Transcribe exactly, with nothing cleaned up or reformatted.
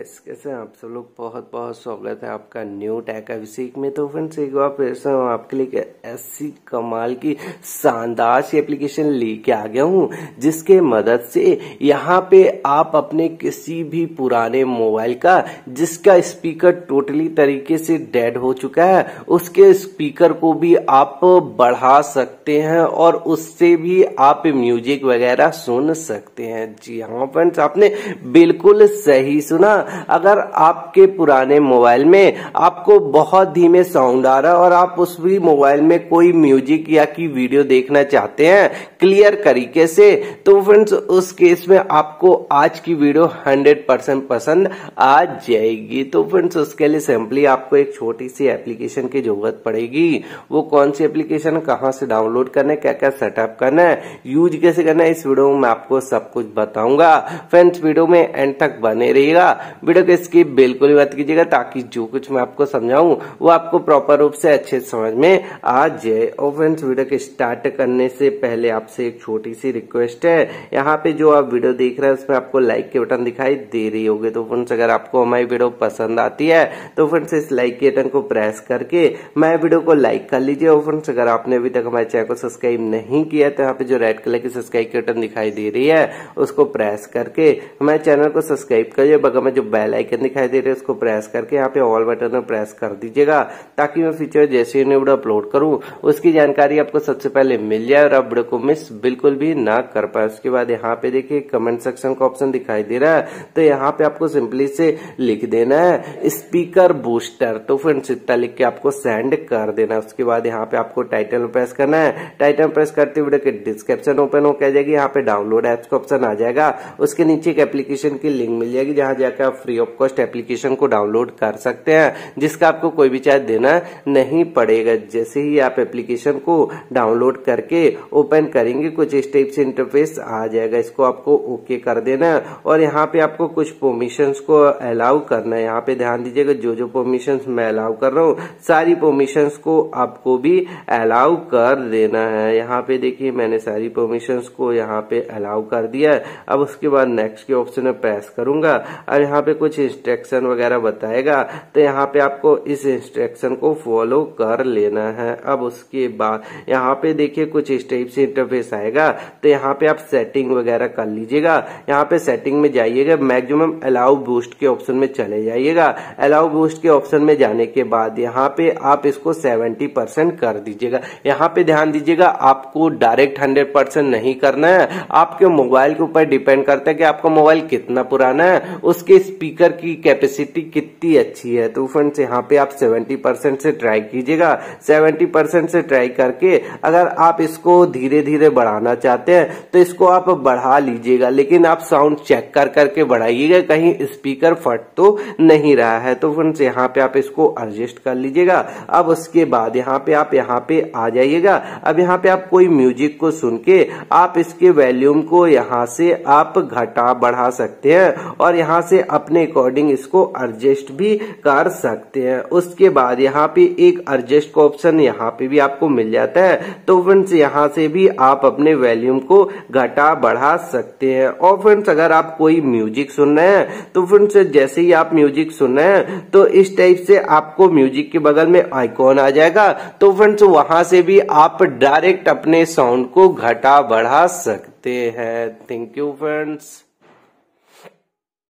Guys, कैसे हैं आप सब लोग। बहुत बहुत स्वागत है आपका न्यू टेक अभिषेक में। तो फ्रेंड्स एक बार फिर से मैं आपके लिए ऐसी कमाल की शानदार सी एप्लीकेशन लेके आ गया हूँ जिसके मदद से यहाँ पे आप अपने किसी भी पुराने मोबाइल का जिसका स्पीकर टोटली तरीके से डेड हो चुका है उसके स्पीकर को भी आप बढ़ा सकते हैं और उससे भी आप म्यूजिक वगैरह सुन सकते हैं। जी हाँ फ्रेंड्स, आपने बिल्कुल सही सुना। अगर आपके पुराने मोबाइल में आपको बहुत धीमे साउंड आ रहा है और आप उस भी मोबाइल में कोई म्यूजिक या की वीडियो देखना चाहते हैं क्लियर तरीके से, तो फ्रेंड्स उस केस में आपको आज की वीडियो हंड्रेड परसेंट पसंद आ जाएगी। तो फ्रेंड्स उसके लिए सिंपली आपको एक छोटी सी एप्लीकेशन की जरूरत पड़ेगी। वो कौन सी एप्लीकेशन, कहां से डाउनलोड करना है, क्या क्या सेटअप करना है, यूज कैसे करना है, इस वीडियो में मैं आपको सब कुछ बताऊंगा। फ्रेंड्स वीडियो में एंड तक बने रहिएगा, वीडियो को स्किप बिल्कुल मत कीजिएगा ताकि जो कुछ मैं आपको समझाऊं वो आपको प्रॉपर रूप से अच्छे समझ में आ जाए। और फ्रेंड्स वीडियो के स्टार्ट करने से पहले आपसे एक छोटी सी रिक्वेस्ट है, यहाँ पे जो आप वीडियो देख रहे हैं उसमें आपको लाइक के बटन दिखाई दे रही होगी। तो फ्रेंड्स अगर आपको हमारी वीडियो पसंद आती है तो फ्रेंड्स इस लाइक के बटन को प्रेस करके मैं वीडियो को लाइक कर लीजिए। और फ्रेंड्स अगर आपने अभी तक हमारे चैनल को सब्सक्राइब नहीं किया तो यहाँ पे जो रेड कलर की सब्सक्राइब के बटन दिखाई दे रही है उसको प्रेस करके हमारे चैनल को सब्सक्राइब करिए। बगल में जो बेल आइकन दिखाई दे रही है उसको प्रेस करके यहाँ पे ऑल बटन में प्रेस कर दीजिएगा ताकि मैं फ्यूचर जैसे ही वीडियो अपलोड करूँ उसकी जानकारी आपको सबसे पहले मिल जाए और आप वीडियो को मिस बिल्कुल भी ना कर पाए। उसके बाद यहाँ पे देखिए कमेंट सेक्शन का ऑप्शन दिखाई दे रहा है, तो यहाँ पे आपको सिंपली से लिख देना है स्पीकर बूस्टर। तो फ्रेंड्स इतना लिख के आपको सेंड कर देना। उसके बाद यहाँ पे आपको टाइटल प्रेस करना है, टाइटल प्रेस करते वीडियो के डिस्क्रिप्शन ओपन हो के जाएगी, यहाँ पे डाउनलोड एप्स का ऑप्शन आ जाएगा। उसके नीचे एक एप्लीकेशन की लिंक मिल जाएगी जहां जाकर आप फ्री ऑफ कॉस्ट एप्लीकेशन को डाउनलोड कर सकते हैं जिसका आपको कोई भी चार्ज देना नहीं पड़ेगा। जैसे ही आप एप्लीकेशन को डाउनलोड करके ओपन करेंगे कुछ इस टाइप से इंटरफेस आ जाएगा, इसको आपको ओके कर देना है और यहाँ पे आपको कुछ परमिशंस को अलाउ करना है। यहाँ पे ध्यान दीजिएगा जो जो परमिशंस मैं अलाउ कर रहा हूँ सारी परमिशंस को आपको भी अलाउ कर देना है। यहाँ पे देखिए मैंने सारी परमिशंस को यहाँ पे अलाउ कर दिया है। अब उसके बाद नेक्स्ट के ऑप्शन में प्रेस करूंगा और यहाँ पे कुछ इंस्ट्रक्शन वगैरह बताएगा, तो यहाँ पे आपको इस इंस्ट्रक्शन को फॉलो कर लेना है। अब उसके बाद यहाँ पे देखिए कुछ इस टाइप से इंटरफेस आएगा, तो यहाँ पे आप सेटिंग वगैरह कर लीजिएगा। यहाँ पे सेटिंग में जाइएगा, मैक्सिमम अलाउ बूस्ट के ऑप्शन में चले जाइएगा। अलाउ बूस्ट के ऑप्शन में जाने के बाद यहाँ पे आप इसको सेवेंटी परसेंट कर दीजिएगा। यहाँ पे ध्यान दीजिएगा आपको डायरेक्ट हंड्रेड परसेंट नहीं करना है, आपके मोबाइल के ऊपर डिपेंड करता है कि आपका मोबाइल कितना पुराना है, उसके स्पीकर की कैपेसिटी कितनी अच्छी है। तो फ्रेंड्स यहाँ पे आप सेवेंटी परसेंट से ट्राई कीजिएगा। सेवेंटी परसेंट से ट्राई करके अगर आप इसको धीरे धीरे बढ़ाना चाहते हैं तो इसको आप बढ़ा लीजिएगा, लेकिन आप साउंड चेक कर करके बढ़ाइएगा कहीं स्पीकर फट तो नहीं रहा है। तो फ्रेंड्स यहाँ पे आप इसको एडजस्ट कर लीजिएगा। अब उसके बाद यहाँ पे आप यहाँ पे आ जाइएगा। अब यहाँ पे आप कोई म्यूजिक को सुन के आप इसके वॉल्यूम को यहाँ से आप घटा बढ़ा सकते हैं और यहाँ से अपने अकॉर्डिंग इसको एडजस्ट भी कर सकते हैं। उसके बाद यहाँ पे एक एडजस्ट का ऑप्शन यहाँ पे भी आपको मिल जाता है, तो फ्रेंड्स यहाँ से भी आप अपने वॉल्यूम को घटा बढ़ा सकते हैं। और फ्रेंड्स अगर आप कोई म्यूजिक सुन रहे हैं तो फ्रेंड्स जैसे ही आप म्यूजिक सुन रहे हैं तो इस टाइप से आपको म्यूजिक के बगल में आइकॉन आ जाएगा, तो फ्रेंड्स वहां से भी आप डायरेक्ट अपने साउंड को घटा बढ़ा सकते हैं। Thank you friends.